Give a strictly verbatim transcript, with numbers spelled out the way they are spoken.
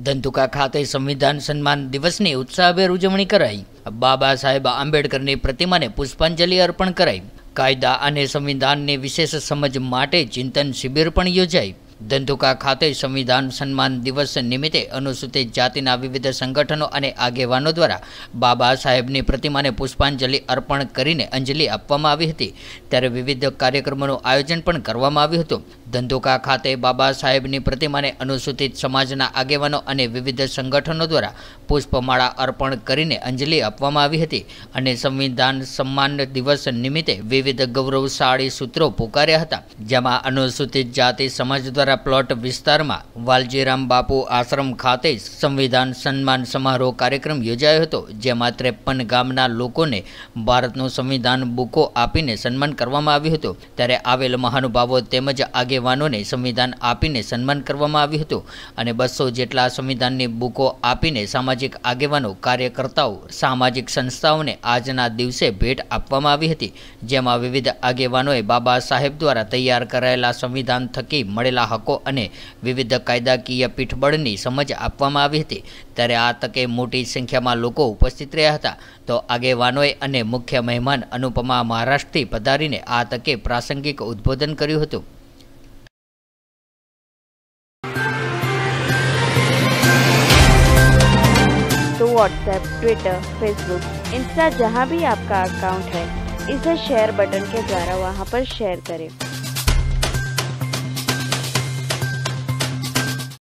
ધંધુકા ખાતે સંવિધાન સન્માન દિવસની ઉત્સાહભેર ઉજવણી કરાઈ। બાબા સાહેબ આંબેડકરની પ્રતિમાને પુષ્પાંજલિ અર્પણ કરાઈ। કાયદા અને સંવિધાનની વિશેષ સમજ માટે ચિંતન શિબિર પણ યોજાઈ। ધંધુકા ખાતે સંવિધાન સન્માન દિવસ નિમિત્તે અનુસૂચિત જાતિના વિવિધ સંગઠનો અને આગેવાનો દ્વારા બાબા સાહેબની પ્રતિમાને પુષ્પાંજલિ અર્પણ કરીને અંજલિ આપવામાં આવી હતી। ત્યારે વિવિધ કાર્યક્રમોનું આયોજન પણ કરવામાં આવ્યું હતું। ધંધુકા ખાતે બાબા સાહેબની પ્રતિમાને અનુસૂચિત સમાજના આગેવાનો અને વિવિધ સંગઠનો દ્વારા પુષ્પમાળા અર્પણ કરીને અંજલિ આપવામાં આવી હતી અને સંવિધાન સન્માન દિવસ નિમિત્તે વિવિધ ગૌરવશાળી સૂત્રો પુકાર્યા હતા, જેમાં અનુસૂચિત જાતિ સમાજ દ્વારા પ્લોટ વિસ્તારમાં વાલજીરામ બાપુ આશ્રમ ખાતે સંવિધાન સન્માન સમારોહ કાર્યક્રમ યોજાયો હતો, જેમાં ત્રેપન ગામના લોકોને ભારતનું સંવિધાન બુકો આપીને સન્માન કરવામાં આવ્યું હતું। ત્યારે આવેલ મહાનુભાવો તેમજ આગેવાનોને સંવિધાન આપીને સન્માન કરવામાં આવ્યું હતું અને બસો જેટલા સંવિધાનની બુકો આપીને સામાજિક આગેવાનો, કાર્યકર્તાઓ, સામાજિક સંસ્થાઓને આજના દિવસે ભેટ આપવામાં આવી હતી, જેમાં વિવિધ આગેવાનોએ બાબા સાહેબ દ્વારા તૈયાર કરાયેલા સંવિધાન થકી મળેલા હકો અને વિવિધ કાયદાકીય પીઠબળની સમજ આપવામાં આવી હતી। ત્યારે આ તકે મોટી સંખ્યામાં લોકો ઉપસ્થિત રહ્યા હતા। તો આગેવાનોએ અને મુખ્ય મહેમાન અનુપમા મહારાષ્ટ્રથી પધારીને આ તકે પ્રાસંગિક ઉદ્બોધન કર્યું હતું। तो व्हाट्सएप, ट्विटर, फेसबुक, इंस्टा जहाँ भी आपका अकाउंट है, इसे शेयर बटन के द्वारा वहाँ पर शेयर करें।